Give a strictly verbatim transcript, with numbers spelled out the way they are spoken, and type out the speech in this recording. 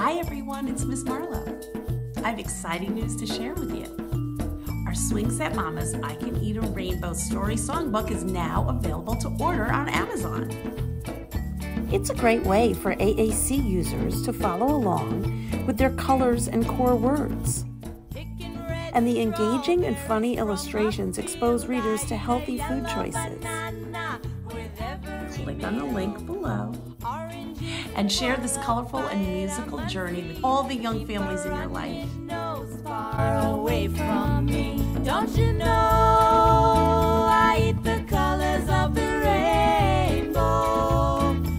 Hi everyone, it's Miss Marlowe. I have exciting news to share with you. Our Swingset Mamas I Can Eat a Rainbow Story Songbook is now available to order on Amazon. It's a great way for A A C users to follow along with their colors and core words. And the engaging and funny illustrations expose readers to healthy food choices. Click on the link below and share this colorful and musical journey with all the young families in your life. Far away from me, don't you know?